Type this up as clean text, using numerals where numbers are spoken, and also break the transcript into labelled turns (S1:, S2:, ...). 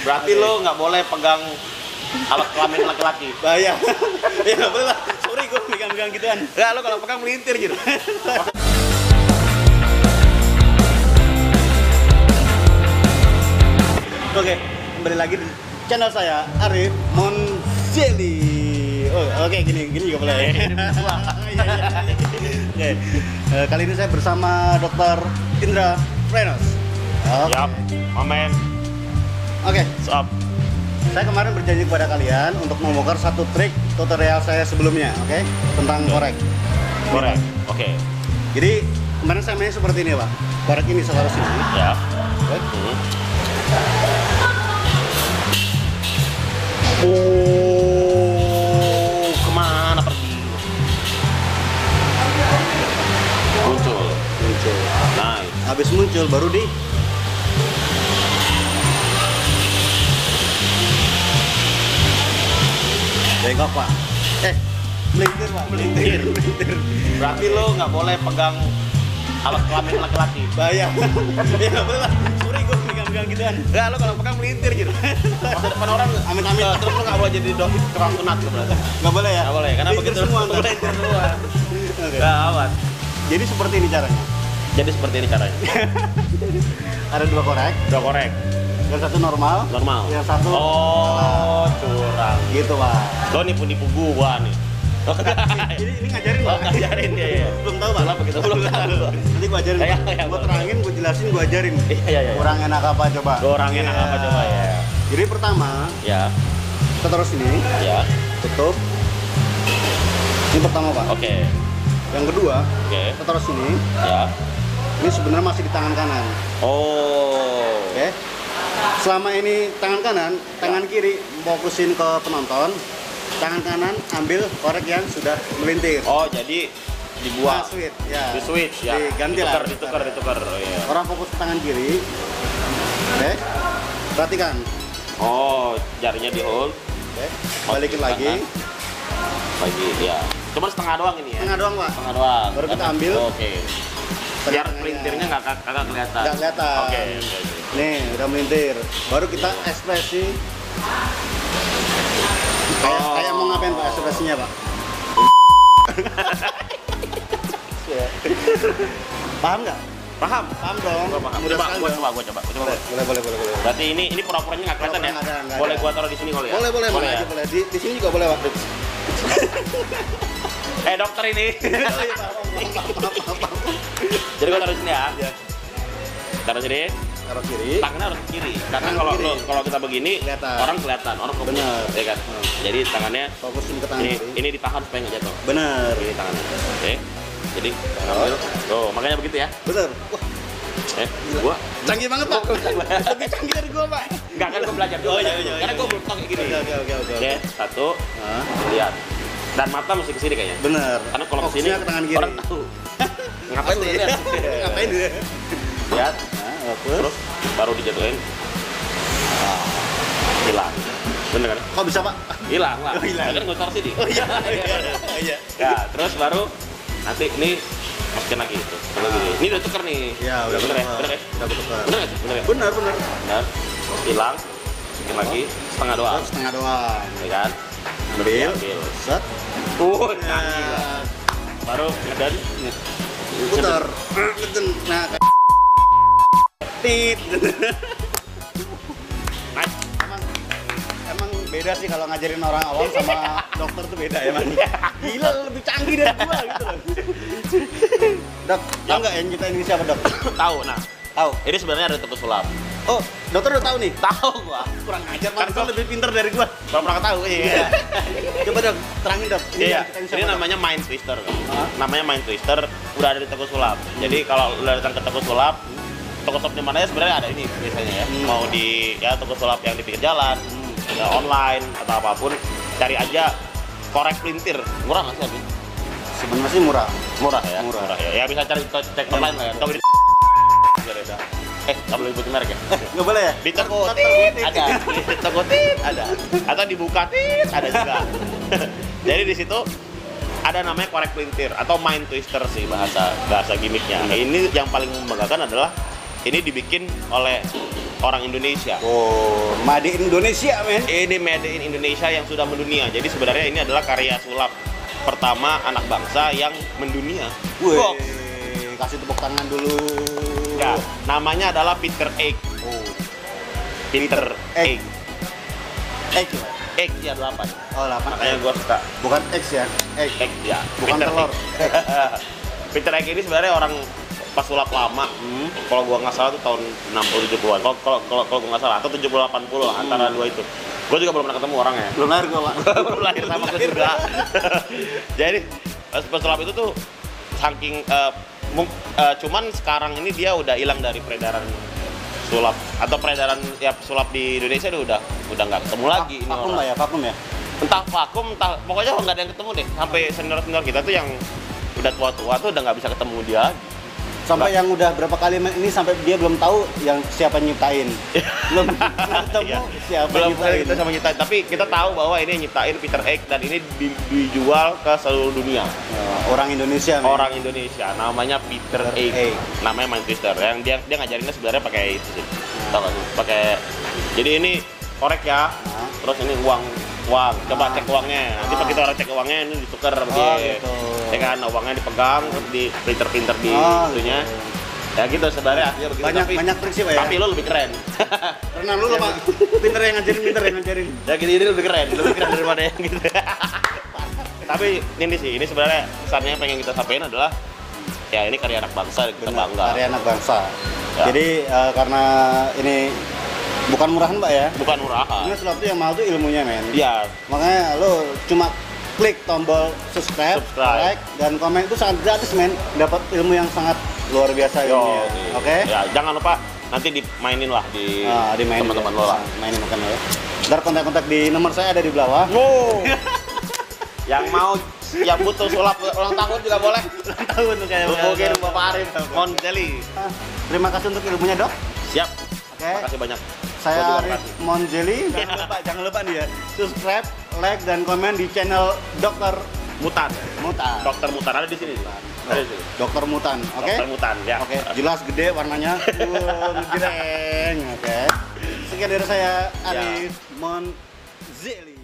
S1: Berarti lo nggak boleh pegang alat kelamin laki-laki.
S2: Bahaya. Ya nggak boleh lah. Sorry gue pegang-pegang gituan.
S1: Enggak, lo kalau pegang melintir gitu.
S2: Oke, kembali lagi di channel saya Arif Monzeli. Oh, oke, gini juga boleh. Oke, kali ini saya bersama Dr. Indra Frenos.
S1: Yap, amen.
S2: Oke,
S1: Sup.
S2: saya kemarin berjanji kepada kalian untuk membongkar satu trik tutorial saya sebelumnya, oke? Tentang korek.
S1: Korek. Oke.
S2: Jadi kemarin saya mainnya seperti ini, Pak. Korek ini seharus ini.
S1: Ya.
S2: Oke.
S1: Oh, kemana pergi? Muncul. Nice.
S2: Habis muncul baru di bengkok, Pak. Melintir, Pak.
S1: Melintir. Berarti lo nggak boleh pegang alat kelamin laki-laki.
S2: Bahaya. Ya nggak boleh lah. Sorry gue pegang-pegang gituan.
S1: Enggak, lo kalau pegang melintir gitu. Masa depan orang
S2: Amit-amit.
S1: terus lo nggak boleh jadi tukang sunat lo berarti.
S2: Nggak boleh ya?
S1: Nggak boleh, karena
S2: Melintir
S1: begitu
S2: semua. ntar.
S1: melintir semua.
S2: Oke.
S1: Gawat.
S2: Jadi seperti ini caranya.
S1: Jadi seperti ini caranya.
S2: Ada dua korek.
S1: Udah korek.
S2: Yang satu normal.
S1: Normal.
S2: Yang satu
S1: Oh, curang.
S2: gitu, Pak.
S1: Lo nipu-nipu gua nih.
S2: Ini ngajarin,
S1: Lo
S2: Pak.
S1: ngajarin ya.
S2: Belum tahu, Pak.
S1: Kenapa gitu? Belum tahu.
S2: Nanti gua ajarin.
S1: Ya,
S2: Gua terangin, gua jelasin, gua ajarin.
S1: Iya.
S2: Kurang enak apa coba?
S1: Kurang enak
S2: Iya.
S1: apa coba ya?
S2: Jadi pertama,
S1: Ya,
S2: kita taruh sini,
S1: ya.
S2: tutup. Ini pertama, Pak.
S1: Oke.
S2: Yang kedua,
S1: Oke.
S2: kita taruh sini.
S1: Ya.
S2: Ini sebenarnya masih di tangan kanan.
S1: Oh.
S2: Oke. Selama ini tangan kanan, tangan kiri fokusin ke penonton. Tangan kanan ambil korek yang sudah melintir.
S1: Oh, jadi dibuang.
S2: Switch, ya.
S1: Di switch ya.
S2: Diganti lah.
S1: Ditukar. Oh, iya.
S2: Orang fokus ke tangan kiri. Oke. Perhatikan.
S1: Oh, jarinya di hold.
S2: Oke. Balikin lagi.
S1: Lagi, ya. Cuma setengah doang ini ya.
S2: Tengah doang, Pak.
S1: Setengah doang.
S2: Baru kita ambil.
S1: Oke. Biar pelintirnya nggak kelihatan.
S2: Nggak kelihatan.
S1: Oke.
S2: Nih, udah melintir. Baru kita ekspresi. Kayak mau ngapain, Pak, ekspresinya, Pak? Paham nggak?
S1: Paham?
S2: Paham dong.
S1: Gua paham.
S2: Mudah
S1: Coba,
S2: sekali
S1: gua
S2: dong.
S1: coba.
S2: Boleh.
S1: Berarti ini pura-puranya nggak kelihatan ya?
S2: Pura-pura nggak ada.
S1: Boleh gua taruh di sini kali ya?
S2: Boleh,
S1: Boleh
S2: aja
S1: ya?
S2: boleh. Di sini juga boleh, Pak.
S1: Dokter ini.
S2: Oh, iya, Pak.
S1: Jadi gua taruh di sini ya.
S2: Iya.
S1: Taruh sini.
S2: Taruh kiri.
S1: Tangannya harus ke kiri. Karena
S2: Tangan kiri.
S1: kalau kita begini,
S2: Kelihatan.
S1: orang kelihatan, orang fokus.
S2: Bener.
S1: Ya kan? Jadi tangannya
S2: Fokusin ke tangan kiri.
S1: ini ditahan supaya nggak jatuh.
S2: Bener.
S1: Ini tangannya. Oke. Jadi ambil. Tuh, makanya begitu ya.
S2: Bener. Wah,
S1: Gua
S2: canggih banget, Pak. Lebih canggih dari gua, Pak.
S1: enggak kan gua belajar dulu.
S2: Oh, iya.
S1: Karena gua belum tahu kayak gini.
S2: Oke.
S1: Oke, satu,
S2: Nah,
S1: lihat. Dan mata mesti ke sini kayaknya.
S2: bener.
S1: Karena kalau ke sini
S2: Fokusnya ke tangan kiri.
S1: orang tahu. Ngapain lu lihat?
S2: Ngapain dia?
S1: Lihat,
S2: Nah, fokus.
S1: terus baru dijatuhin. Hilang. Bener kan?
S2: Kok bisa, Pak?
S1: Hilang lah.
S2: Oh, hilang.
S1: Kan gua taruh sini.
S2: Oh iya. Iya.
S1: Ya, terus baru nanti ini masukin lagi itu. Ini udah tuker nih.
S2: Ya, udah
S1: bener ya?
S2: ketukar.
S1: Bener ya?
S2: Udah ketukar.
S1: Bener nggak sih? Bener ya?
S2: Bener.
S1: Bener. Hilang. Masukin lagi setengah doang.
S2: Terus setengah doang.
S1: Ya kan?
S2: Ambil. Set.
S1: Nyanyi lah. Baru ngeden.
S2: Putar. Ngeden. Nah, tit.
S1: Nice.
S2: Emang beda sih kalau ngajarin orang awam sama dokter tuh beda ya, Man. Gila, lebih canggih dari gua gitu loh. Dok, tahu nggak yang kita ini siapa, Dok?
S1: Tahu, nah.
S2: Tahu.
S1: Ini sebenarnya ada tepuk sulap.
S2: Oh, dokter udah tahu nih.
S1: Tahu gua.
S2: Kurang ajar,
S1: Kan
S2: Man.
S1: gua
S2: Kau lebih pintar dari gua.
S1: Belum pernah tahu. Iya.
S2: Coba, Dok, terangin, Dok.
S1: Iya.
S2: yang kita
S1: Ini
S2: siapa, Dok?
S1: namanya mind twister.
S2: Hah?
S1: Namanya mind twister udah ada di tepuk sulap. Jadi kalau udah datang ke tepuk sulap, toko shop di mana ya sebenarnya ada ini biasanya ya. Mau di ya toko sulap yang di pinggir jalan, ya online atau apapun, cari aja korek pelintir. Murah nggak sih Abi?
S2: Sebenarnya sih murah.
S1: Murah ya.
S2: Murah.
S1: Ya. Ya bisa cari cek online lah ya. Tahu di nggak boleh disebutin merek ya?
S2: Nggak boleh ya?
S1: Di toko tit ada, di toko tit ada, atau dibuka tit ada juga. Jadi di situ ada namanya korek pelintir atau mind twister sih bahasa gimmicknya. Ini yang paling membanggakan adalah ini dibikin oleh orang Indonesia.
S2: Oh, made in Indonesia, men.
S1: Ini made in Indonesia yang sudah mendunia. Jadi sebenarnya ini adalah karya sulap pertama anak bangsa yang mendunia.
S2: Wih,
S1: Box.
S2: kasih tepuk tangan dulu.
S1: Ya, namanya adalah Peter Egg.
S2: Oh,
S1: Peter Egg.
S2: egg ya?
S1: Egg ya 8.
S2: Oh, 8.
S1: Makanya gua suka
S2: Bukan X ya? Egg.
S1: Egg ya.
S2: Bukan
S1: Peter
S2: telur.
S1: Egg. Peter Egg ini sebenarnya orang pas sulap lama. Kalau gua nggak salah tuh tahun 60 70-an. Kalau gua nggak salah atau 70 80 lah antara dua itu. Gua juga belum pernah ketemu orangnya.
S2: Belum lahir gua, Pak.
S1: Belum lahir sama gue juga. Jadi pesulap itu tuh saking cuman sekarang ini dia udah hilang dari peredaran sulap atau peredaran ya sulap di Indonesia udah nggak ketemu lagi ini
S2: Vakum
S1: orang.
S2: lah ya, vakum ya.
S1: Entah vakum, entah pokoknya nggak ada yang ketemu deh. Sampai senior kita tuh yang udah tua-tua tuh udah nggak bisa ketemu dia.
S2: Sampai yang udah berapa kali ini sampai dia belum tahu yang siapa nyiptain. Belum pernah ketemu
S1: Iya.
S2: siapa
S1: Belum
S2: nyiptain.
S1: kita sama nyiptain, tapi kita tahu bahwa ini nyiptain Peter Egg dan ini dijual ke seluruh dunia.
S2: Orang Indonesia, men.
S1: Orang Indonesia namanya Peter Egg.
S2: Egg.
S1: Namanya Mind Twister. Yang dia ngajarinnya sebenarnya pakai itu sih. Tahu nggak sih? Pakai. Jadi ini korek ya.
S2: Nah.
S1: Terus ini uang. Coba cek uangnya. Nanti pas kita orang cek uangnya ini ditukar sama
S2: Oh,
S1: dia.
S2: gitu.
S1: Ya kan, uangnya dipegang, terus di pinter-pinter di
S2: Oh,
S1: itunya.
S2: gitu.
S1: Ya gitu sebenarnya ya begitu.
S2: Banyak prinsip ya.
S1: Tapi lo lebih keren.
S2: Karena lu Pak, pinter yang ngajarin.
S1: Ya gini ini lebih keren daripada yang gitu. Tapi ini sih, ini sebenarnya pesannya yang pengen kita sampaikan adalah ya ini karya anak bangsa kita
S2: Benar,
S1: bangga.
S2: karya anak bangsa.
S1: Ya.
S2: Jadi karena ini bukan murahan, Pak ya.
S1: Bukan murahan.
S2: Ini sesuatu yang mahal tuh ilmunya, men.
S1: Iya.
S2: Makanya lo cuma klik tombol subscribe, like, dan komen itu sangat gratis, men. Dapat ilmu yang sangat luar biasa ilmunya. Oke?
S1: Ya, jangan lupa nanti dimainin lah di
S2: Dimainin
S1: teman-teman
S2: ya.
S1: lo lah.
S2: Mainin makan ya. Ntar kontak-kontak di nomor saya ada di bawah.
S1: Wow. Yang mau yang butuh sulap ulang tahun juga boleh.
S2: Ulang tahun tuh kayaknya.
S1: Hubungin Bapak Arif Monjeli.
S2: Terima kasih untuk ilmunya, Dok.
S1: Siap.
S2: Oke.
S1: Makasih banyak.
S2: Saya
S1: Gua juga
S2: Arif
S1: makasih.
S2: Monjeli. Jangan lupa nih ya. Subscribe, like, dan komen di channel Dokter
S1: Mutan.
S2: Mutan.
S1: Dokter Mutan ada di sini. Ada di sini.
S2: Dokter Mutan, oke?
S1: Dokter Mutan ya.
S2: Oke, jelas gede warnanya. Gedeng. Oke. Sekian dari saya Arif Monjeli.